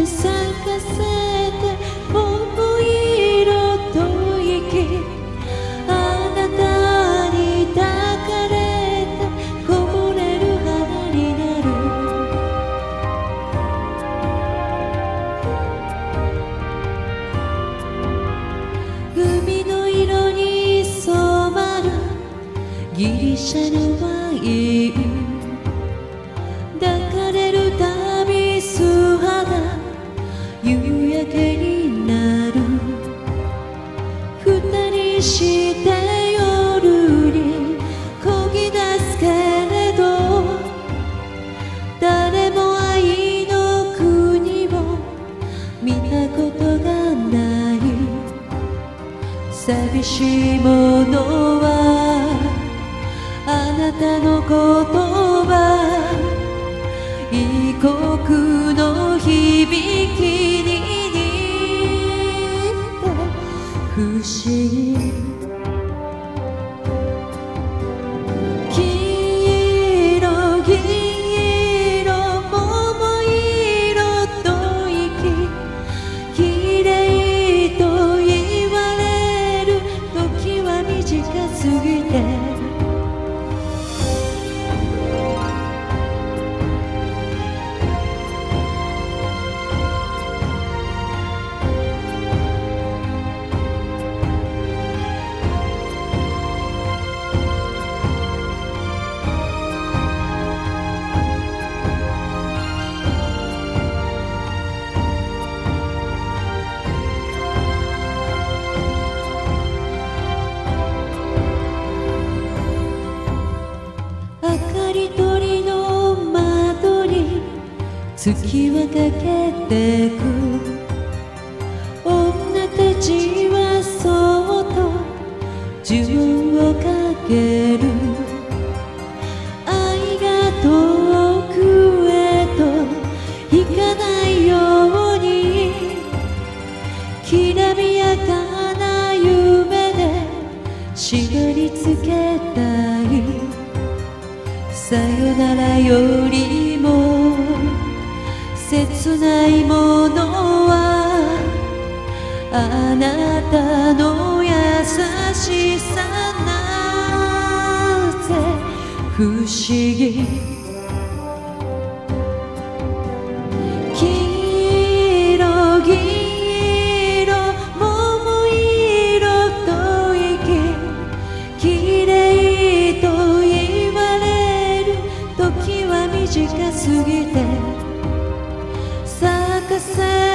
咲かせて桃色と息、あなたに抱かれてこぼれる花になる。海の色に染まるギリシャのワイン、抱かれるたび素肌夕焼けになる。二人して夜に漕ぎ出すけれど、誰も愛の国を見たことがない。寂しいものはあなたの言葉、異国の響きに似て不思議。黄色銀色桃色と息、綺麗と言われる時は短すぎて、鳥の窓に月はかけてく。女たちはそっと呪文をかける。愛が遠くへと行かないように、きらびやかな夢で縛り付けたい。さよならよりも切ないものはあなたの優しさなぜ不思議。黄色銀色桃色と息、綺麗と言われる時は短すぎて咲かせ